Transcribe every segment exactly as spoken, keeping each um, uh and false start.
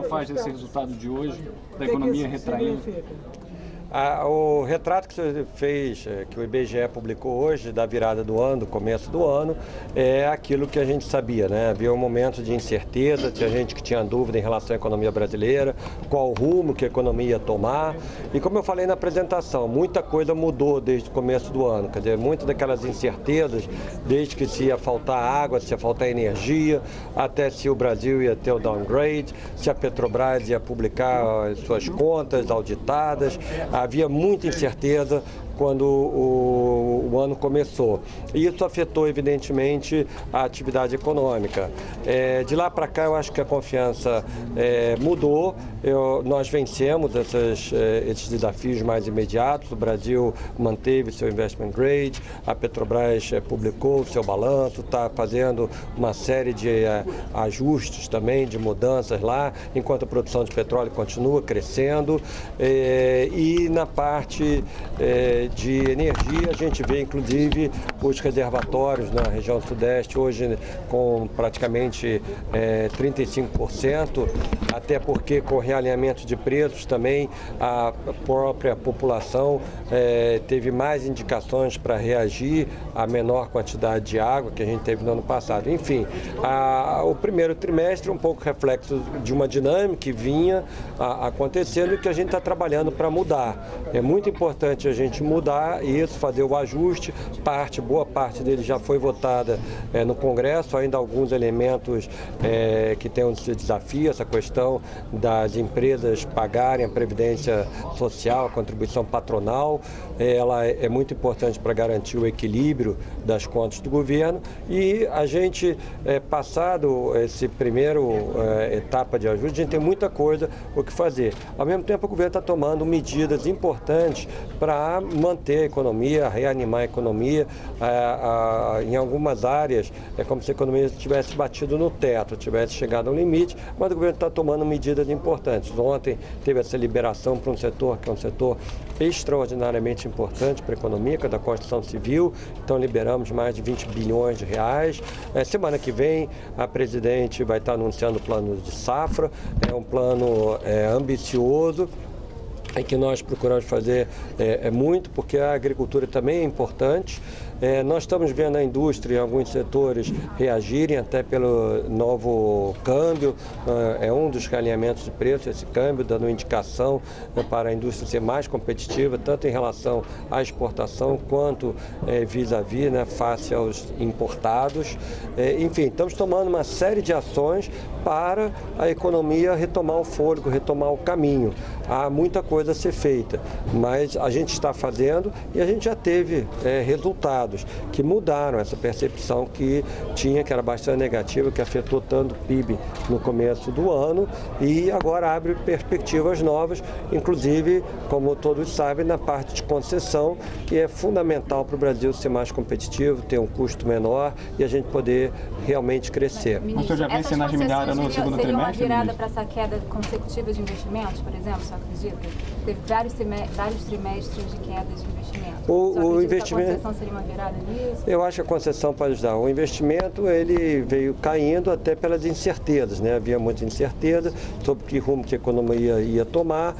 faz desse resultado de hoje, da economia retraindo? Ah, o retrato que você fez, que o I B G E publicou hoje, da virada do ano, do começo do ano, é aquilo que a gente sabia, né? Havia um momento de incerteza, tinha gente que tinha dúvida em relação à economia brasileira, qual o rumo que a economia ia tomar. E como eu falei na apresentação, muita coisa mudou desde o começo do ano. Quer dizer, muitas daquelas incertezas, desde que se ia faltar água, se ia faltar energia, até se o Brasil ia ter o downgrade, se a Petrobras ia publicar as suas contas auditadas. Havia muita incerteza quando o, o ano começou. E isso afetou, evidentemente, a atividade econômica. É, de lá para cá, eu acho que a confiança é, mudou. Eu, nós vencemos essas, esses desafios mais imediatos. O Brasil manteve seu investment grade, a Petrobras publicou o seu balanço, está fazendo uma série de é, ajustes também, de mudanças lá, enquanto a produção de petróleo continua crescendo. É, e na parte é, de energia, a gente vê inclusive os reservatórios na região sudeste hoje com praticamente é, trinta e cinco por cento, até porque com o realinhamento de preços também a própria população é, teve mais indicações para reagir à menor quantidade de água que a gente teve no ano passado. Enfim, a, o primeiro trimestre é um pouco reflexo de uma dinâmica que vinha a, acontecendo e que a gente está trabalhando para mudar. É muito importante a gente mudar isso, fazer o ajuste. Parte, boa parte dele já foi votada é, no Congresso, ainda alguns elementos é, que têm um desafio, essa questão das empresas pagarem a previdência social, a contribuição patronal. É, ela é muito importante para garantir o equilíbrio das contas do governo e a gente, é, passado esse primeiro é, etapa de ajuste, a gente tem muita coisa o que fazer. Ao mesmo tempo, o governo está tomando medidas importantes para manter a economia, reanimar a economia. É, a, em algumas áreas é como se a economia tivesse batido no teto, tivesse chegado ao limite, mas o governo está tomando medidas importantes. Ontem teve essa liberação para um setor que é um setor extraordinariamente importante para a economia, que é da construção civil. Então liberamos mais de vinte bilhões de reais. É, semana que vem a presidente vai estar anunciando o plano de safra, é um plano é, ambicioso, em que nós procuramos fazer é, é muito, porque a agricultura também é importante. É, nós estamos vendo a indústria em alguns setores reagirem até pelo novo câmbio, é um dos realinhamentos de preço, esse câmbio, dando indicação né, para a indústria ser mais competitiva, tanto em relação à exportação quanto é, vis-à-vis, né, face aos importados. É, enfim, estamos tomando uma série de ações para a economia retomar o fôlego, retomar o caminho. Há muita coisa a ser feita, mas a gente está fazendo e a gente já teve é, resultados que mudaram essa percepção que tinha, que era bastante negativa, que afetou tanto o P I B no começo do ano e agora abre perspectivas novas, inclusive, como todos sabem, na parte de concessão, que é fundamental para o Brasil ser mais competitivo, ter um custo menor e a gente poder realmente crescer. Mas, ministro, o senhor já vê cenário de melhora no segundo seria uma trimestre? virada para essa queda consecutiva de investimentos, por exemplo, você acredita? Teve vários, vários trimestres de queda de investimentos. O, o investimento... que a concessão seria uma virada nisso? Eu acho que a concessão pode ajudar. O investimento ele veio caindo até pelas incertezas, né? Havia muita incerteza sobre que rumo que a economia ia tomar,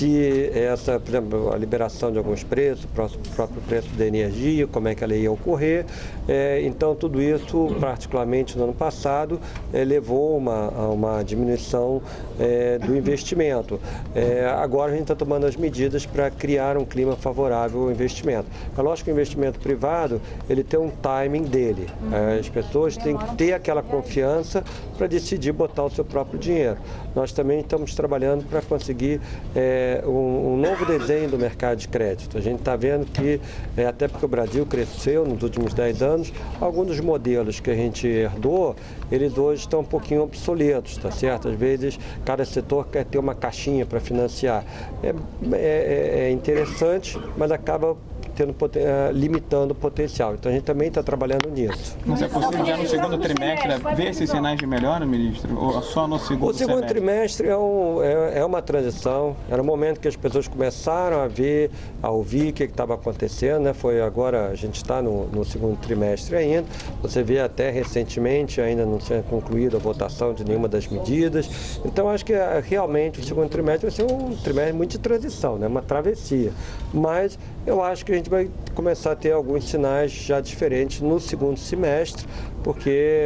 se essa, por exemplo, a liberação de alguns preços, o próprio preço da energia, como é que ela ia ocorrer. É, então, tudo isso, particularmente no ano passado, é, levou uma, a uma diminuição é, do investimento. É, agora a gente está tomando as medidas para criar um clima favorável ao investimento. É lógico que o investimento privado, ele tem um timing dele. As pessoas têm que ter aquela confiança para decidir botar o seu próprio dinheiro. Nós também estamos trabalhando para conseguir é, um, um novo desenho do mercado de crédito. A gente está vendo que, é, até porque o Brasil cresceu nos últimos dez anos, alguns dos modelos que a gente herdou, eles hoje estão um pouquinho obsoletos, tá certo? Às vezes, cada setor quer ter uma caixinha para financiar. É, é, é interessante, mas acaba tendo, limitando o potencial. Então a gente também está trabalhando nisso. Mas é possível já no segundo trimestre ver esses sinais de melhora, ministro? Ou só no segundo O segundo semestre? trimestre é, um, é, é uma transição, era um momento que as pessoas começaram a ver, a ouvir o que estava acontecendo, né? Foi agora, a gente está no, no segundo trimestre ainda, você vê até recentemente ainda não tinha concluído a votação de nenhuma das medidas, então acho que realmente o segundo trimestre vai ser um trimestre muito de transição, né? Uma travessia, mas eu acho que a gente vai começar a ter alguns sinais já diferentes no segundo semestre, porque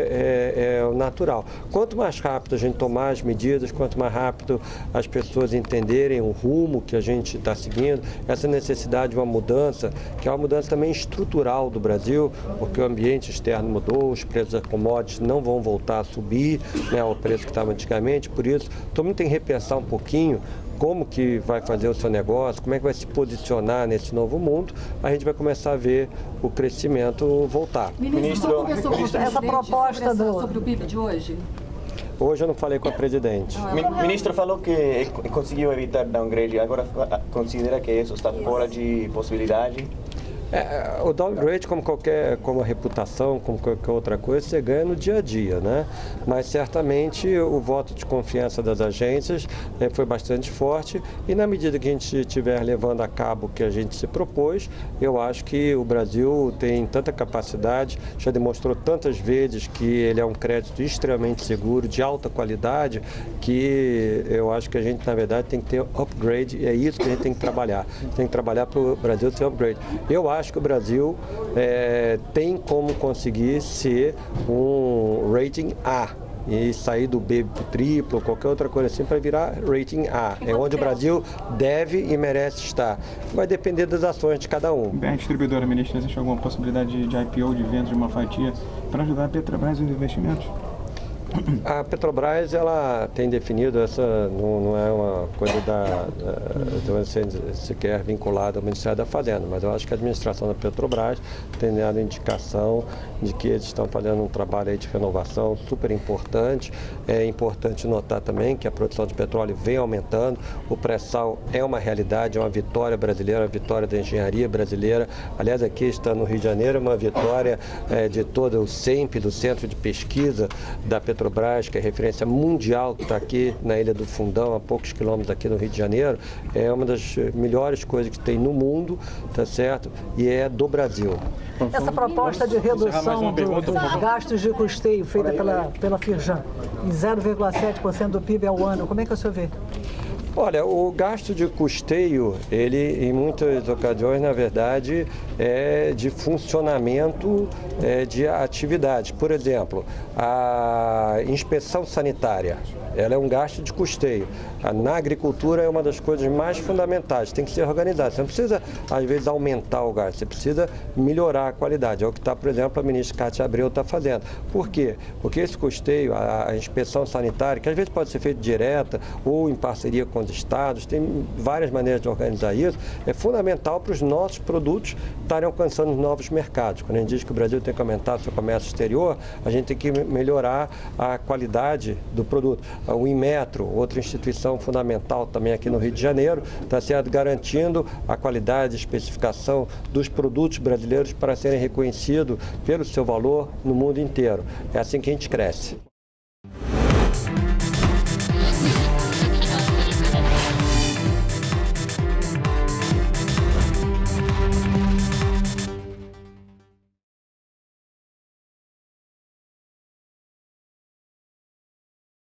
é, é o natural. Quanto mais rápido a gente tomar as medidas, quanto mais rápido as pessoas entenderem o rumo que a gente está seguindo, essa necessidade de uma mudança, que é uma mudança também estrutural do Brasil, porque o ambiente externo mudou, os preços das commodities não vão voltar a subir, né, ao preço que estava antigamente, por isso todo mundo tem que repensar um pouquinho como que vai fazer o seu negócio, como é que vai se posicionar nesse novo mundo, a gente vai começar a ver o crescimento voltar. Ministro, Ministro conversou com essa proposta sobre, do... sobre o P I B de hoje? Hoje eu não falei com a presidente. O ministro falou que conseguiu evitar downgrade, agora considera que isso está fora de possibilidade? É, o downgrade, como qualquer, como a reputação, como qualquer outra coisa, você ganha no dia a dia, né? Mas certamente o voto de confiança das agências é, foi bastante forte e na medida que a gente estiver levando a cabo o que a gente se propôs, eu acho que o Brasil tem tanta capacidade, já demonstrou tantas vezes que ele é um crédito extremamente seguro, de alta qualidade, que eu acho que a gente, na verdade, tem que ter upgrade e é isso que a gente tem que trabalhar. Tem que trabalhar para o Brasil ter upgrade. Eu acho que o Brasil é, tem como conseguir ser um rating A e sair do B triplo, qualquer outra coisa assim, para virar rating A. É onde o Brasil deve e merece estar. Vai depender das ações de cada um. Bem, a distribuidora, ministro, existe alguma possibilidade de I P O, de venda de uma fatia, para ajudar a Petrobras nos investimentos? A Petrobras, ela tem definido, essa não, não é uma coisa da, da sequer vinculada ao Ministério da Fazenda, mas eu acho que a administração da Petrobras tem dado indicação de que eles estão fazendo um trabalho aí de renovação super importante. É importante notar também que a produção de petróleo vem aumentando, o pré-sal é uma realidade, é uma vitória brasileira, uma vitória da engenharia brasileira. Aliás, aqui está no Rio de Janeiro, uma vitória é, de todo o SEMP, do Centro de Pesquisa da Petrobras, que é referência mundial, que está aqui na Ilha do Fundão, a poucos quilômetros daqui no Rio de Janeiro, é uma das melhores coisas que tem no mundo, tá certo? E é do Brasil. Essa proposta de redução do, dos gastos de custeio feita pela, pela Firjan em zero vírgula sete por cento do P I B ao ano, como é que o senhor vê? Olha, o gasto de custeio, ele em muitas ocasiões, na verdade, é de funcionamento é, de atividades. Por exemplo, a inspeção sanitária, ela é um gasto de custeio. Na agricultura é uma das coisas mais fundamentais, tem que ser organizado. Você não precisa, às vezes, aumentar o gasto, você precisa melhorar a qualidade. É o que está, por exemplo, a ministra Cátia Abreu está fazendo. Por quê? Porque esse custeio, a, a inspeção sanitária, que às vezes pode ser feita direta ou em parceria com os estados, tem várias maneiras de organizar isso, é fundamental para os nossos produtos estarem alcançando novos mercados. Quando a gente diz que o Brasil tem que aumentar o seu comércio exterior, a gente tem que melhorar a qualidade do produto. O Inmetro, outra instituição fundamental também aqui no Rio de Janeiro, está sendo garantindo a qualidade e especificação dos produtos brasileiros para serem reconhecidos pelo seu valor no mundo inteiro. É assim que a gente cresce.